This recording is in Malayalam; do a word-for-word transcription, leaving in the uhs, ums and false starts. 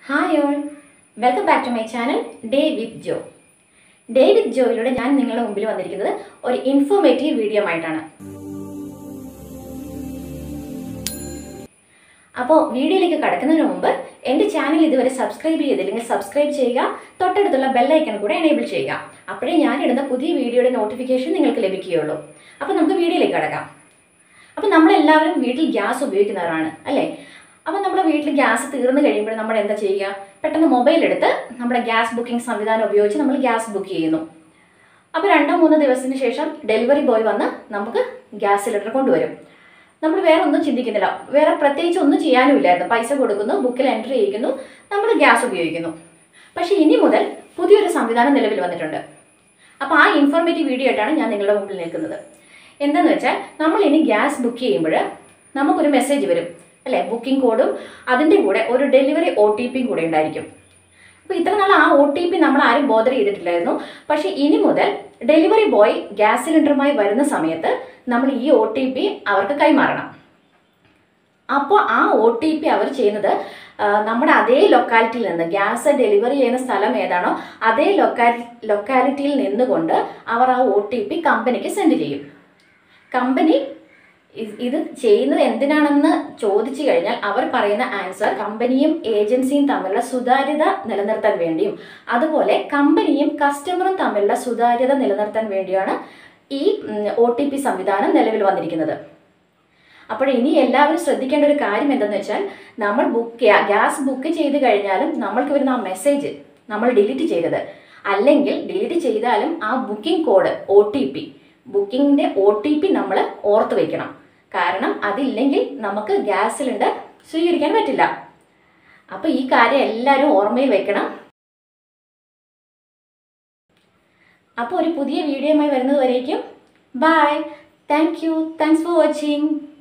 Hi all, welcome back to my channel Day with Jo. Day with Jo യിലൂടെ ഞാൻ നിങ്ങളുടെ മുമ്പിൽ വന്നിരിക്കുന്നത് ഒരു ഇൻഫോർമേറ്റീവ് വീഡിയോ ആയിട്ടാണ്. അപ്പോൾ വീഡിയോയിലേക്ക് കടക്കുന്നതിന് മുമ്പ് എൻ്റെ ചാനൽ ഇതുവരെ സബ്സ്ക്രൈബ് ചെയ്തില്ലെങ്കിൽ സബ്സ്ക്രൈബ് ചെയ്യുക, തൊട്ടടുത്തുള്ള ബെൽ ഐക്കൺ കൂടെ എനേബിൾ ചെയ്യുക. അപ്പോഴേ ഞാൻ ഇടുന്ന പുതിയ വീഡിയോയുടെ നോട്ടിഫിക്കേഷൻ നിങ്ങൾക്ക് ലഭിക്കുകയുള്ളൂ. അപ്പോൾ നമുക്ക് വീഡിയോയിലേക്ക് കടക്കാം. അപ്പോൾ നമ്മളെല്ലാവരും വീട്ടിൽ ഗ്യാസ് ഉപയോഗിക്കുന്നവരാണ് അല്ലേ? അപ്പോൾ നമ്മുടെ വീട്ടിൽ ഗ്യാസ് തീർന്നു കഴിയുമ്പോൾ നമ്മൾ എന്താ ചെയ്യുക? പെട്ടെന്ന് മൊബൈൽ എടുത്ത് നമ്മുടെ ഗ്യാസ് ബുക്കിംഗ് സംവിധാനം ഉപയോഗിച്ച് നമ്മൾ ഗ്യാസ് ബുക്ക് ചെയ്യുന്നു. അപ്പോൾ രണ്ടോ മൂന്നോ ദിവസത്തിന് ശേഷം ഡെലിവറി ബോയ് വന്ന് നമുക്ക് ഗ്യാസ് സിലിണ്ടർ കൊണ്ടുവരും. നമ്മൾ വേറെ ഒന്നും ചിന്തിക്കുന്നില്ല, വേറെ പ്രത്യേകിച്ച് ഒന്നും ചെയ്യാനും ഇല്ലായിരുന്നു. പൈസ കൊടുക്കുന്നു, ബുക്കിൽ എൻട്രി ചെയ്യിക്കുന്നു, നമ്മൾ ഗ്യാസ് ഉപയോഗിക്കുന്നു. പക്ഷേ ഇനി മുതൽ പുതിയൊരു സംവിധാനം നിലവിൽ വന്നിട്ടുണ്ട്. അപ്പോൾ ആ ഇൻഫോർമേറ്റീവ് വീഡിയോ ആയിട്ടാണ് ഞാൻ നിങ്ങളുടെ മുമ്പിൽ നിൽക്കുന്നത്. എന്താണെന്ന് വെച്ചാൽ നമ്മൾ ഇനി ഗ്യാസ് ബുക്ക് ചെയ്യുമ്പോൾ നമുക്കൊരു മെസ്സേജ് വരും അല്ലേ? ബുക്കിംഗ് കോഡും അതിൻ്റെ കൂടെ ഒരു ഡെലിവറി ഒ ടി പിയും കൂടെ ഉണ്ടായിരിക്കും. അപ്പോൾ ഇത്ര നാൾ ആ ഒ ടി പി നമ്മൾ ആരും ബോധർ ചെയ്തിട്ടില്ലായിരുന്നു. പക്ഷേ ഇനി മുതൽ ഡെലിവറി ബോയ് ഗ്യാസ് സിലിണ്ടറുമായി വരുന്ന സമയത്ത് നമ്മൾ ഈ ഒ ടി പി അവർക്ക് കൈമാറണം. അപ്പോൾ ആ ഒ ടി പി അവർ ചെയ്യുന്നത് നമ്മുടെ അതേ ലൊക്കാലിറ്റിയിൽ നിന്ന്, ഗ്യാസ് ഡെലിവറി ചെയ്യുന്ന സ്ഥലം ഏതാണോ അതേ ലൊക്കാലി ലൊക്കാലിറ്റിയിൽ നിന്നുകൊണ്ട് അവർ ആ ഒ ടി പി കമ്പനിക്ക് സെൻഡ് ചെയ്യും. കമ്പനി ഇത് ചെയ്യുന്നത് എന്തിനാണെന്ന് ചോദിച്ചു കഴിഞ്ഞാൽ അവർ പറയുന്ന ആൻസർ കമ്പനിയും ഏജൻസിയും തമ്മിലുള്ള സുതാര്യത നിലനിർത്താൻ വേണ്ടിയും അതുപോലെ കമ്പനിയും കസ്റ്റമറും തമ്മിലുള്ള സുതാര്യത നിലനിർത്താൻ വേണ്ടിയാണ് ഈ ഒ ടി പി സംവിധാനം നിലവിൽ വന്നിരിക്കുന്നത്. അപ്പോൾ ഇനി എല്ലാവരും ശ്രദ്ധിക്കേണ്ട ഒരു കാര്യം എന്തെന്ന് വെച്ചാൽ, നമ്മൾ ബുക്ക് ഗ്യാസ് ബുക്ക് ചെയ്ത് കഴിഞ്ഞാലും നമ്മൾക്ക് വരുന്ന ആ മെസ്സേജ് നമ്മൾ ഡിലീറ്റ് ചെയ്തത്, അല്ലെങ്കിൽ ഡിലീറ്റ് ചെയ്താലും ആ booking code O T P ബുക്കിങ്ങിൻ്റെ ഒ ടി പി നമ്മൾ ഓർത്ത് വയ്ക്കണം. കാരണം അതില്ലെങ്കിൽ നമുക്ക് ഗ്യാസ് സിലിണ്ടർ സ്വീകരിക്കാൻ പറ്റില്ല. അപ്പോൾ ഈ കാര്യം എല്ലാവരും ഓർമ്മയിൽ വെക്കണം. അപ്പോൾ ഒരു പുതിയ വീഡിയോയുമായി വരുന്നത് വരേക്കും bye. Thank you. Thanks for watching.